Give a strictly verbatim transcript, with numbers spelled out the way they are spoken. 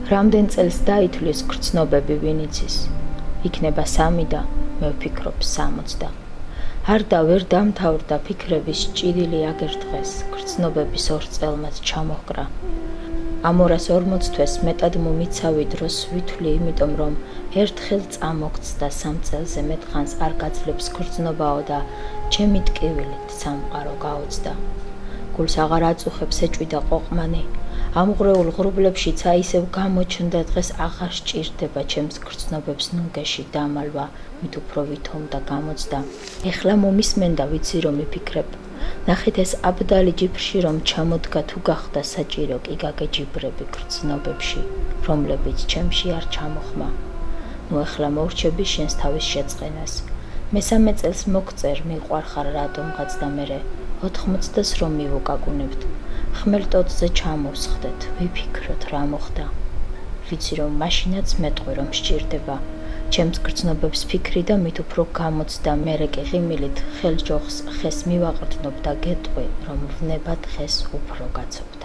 Რამდენ წელს დაითვლის გრძნობები ვინიცის, იქნება სამი და მე ვფიქრობ სამოცდა. არ და ვერ დამთავრდა ფიქრების ჭიდილი აგერ დღეს, გრძნობების ორ წელმაც ჩამოჰკრა. ამ ორას ორმოც თვეს მეტად მომიცავი დროს ვითვლი, იმიტომ რომ ერთხელ წამოგწდა სამ წელზე მეტ ხანს არ გაძლებს გრძნობაო და ჩემი ტკივილით სამყარო გაოცდა. გულს აღარ აწუხებს ეჭვი და ყოყმანი, ამ ღრეულ ღრუბლებშიც აისევ გამოჩნდა დღეს აღარ სჭირდება ჩემს გრძნობებს ნუგეში დამალვა, მით უფრო ვითომ და გამოცდა. ეხლა მომისმენდა ვიცი რომ მიფიქრებ, ნახეთ ეს აბდალი ჯიბრში რომ ჩამოდგა თუ გახდა საჭირო კი გაგეჯიბრები გრძნობებში, რომლებიც ჩემში არ ჩამოხმა. ნუ ეხლა მოვრჩები შენს თავის შეწყენას. მესამე წელს მოგწერ მიყვარხარ რატომღაც და მერე ოთხმოცდას რომ მივუკაკუნებთ. ხმელტოდზე ჩამოვსხდეთ, ვიფიქროთ რა მოხდა. ვიცი რომ მაშინაც მეტყვი რომ სჭირდება ჩემს გრძნობებს ფიქრი და მით უფრო გამოცდა მერე კი ღიმილით ხელჯოხს ხეს მივაყრდნობ და გეტყვი რომ ვნება დღეს უფრო გაცობთ.